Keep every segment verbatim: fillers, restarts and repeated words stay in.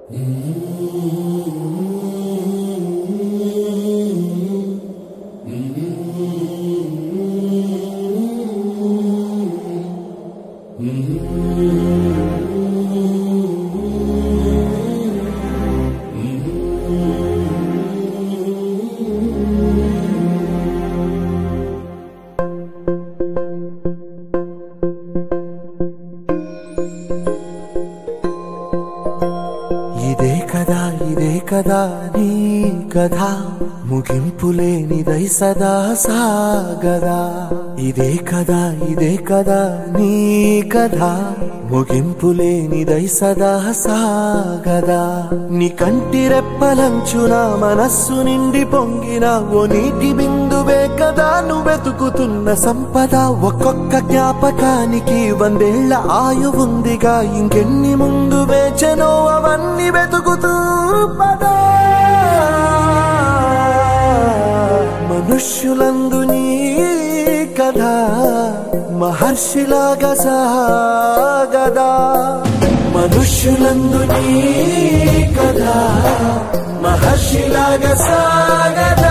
ఇదే కదా ఇదే కదా నీ కథ ముగింపులేనిదై సదా సాగదా. ఇదే కదా ఇదే కదా నీ కథ ముగింపులేనిదై సదా సాగదా. నీ కంటి రెప్పలంచున మనస్సు నిండి పొంగిన ఓ నీటి బిందువే కదా నువ్వెతుకుతున్న సంపద. ఒక్కొక్క జ్ఞాపకానికి వందేళ్ల ఆయువుందిగా, ఇంకెన్ని ముందు వేచనో అవన్నీ వెతుకుతూ పదా. మనుష్యులందు నీ కథ మహర్షిలాగా సాగదా. మనుష్యులందు నీ కథ మహర్షిలాగా సాగదా.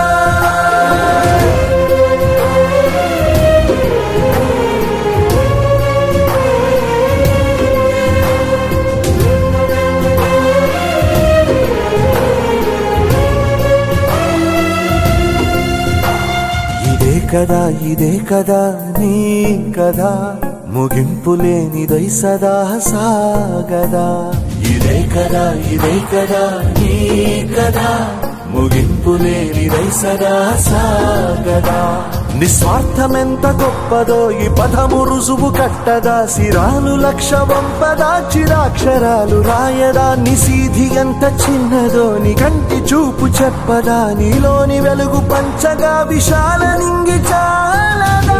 ఇదే కదా ఇదే కదా నీ కదా ముగింపులేనిదై సదా సాగదా. ఇదే కదా ఇదే కదా నీ కదా ముగింపులేనిదై సదా సాగదా. నిస్వార్థమెంత గొప్పదో ఈ పదము రుజువు కట్టదా. సిరాలు లక్ష వంపదా చిరాక్షరాలు రాయదా. నిశీధి ఎంత చిన్నదో నీ కంటి చూపు చెప్పదా. నీలోని వెలుగు పంచగా విశాల నింగి చాలదా.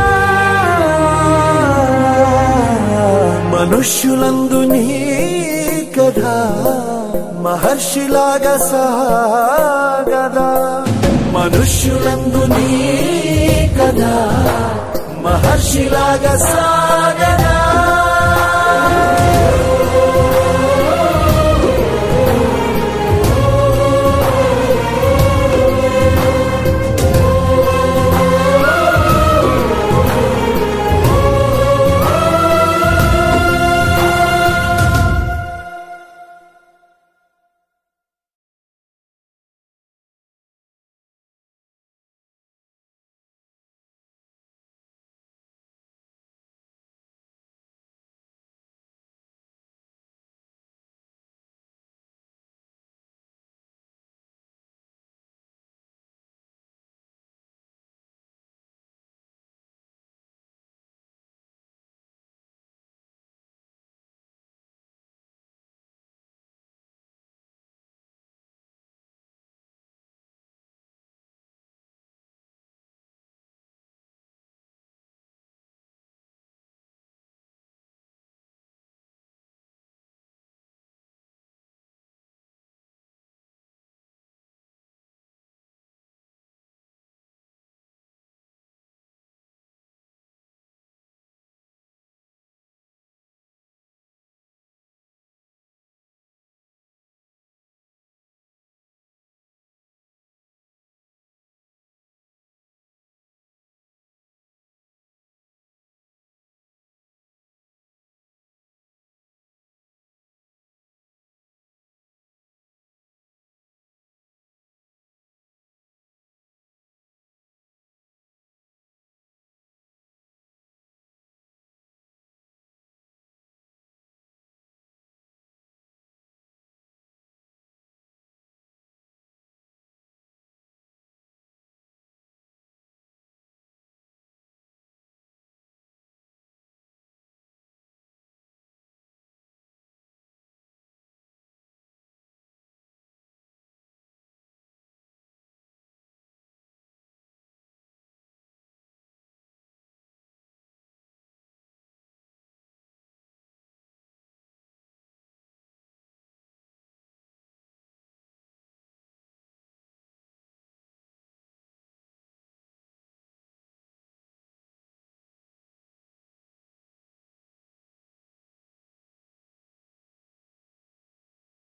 మనుష్యులందు నీ కథ మహర్షిలాగా సాగదా. మనుష్యులందు నీ కథ మహర్షిలాగా సాగదా.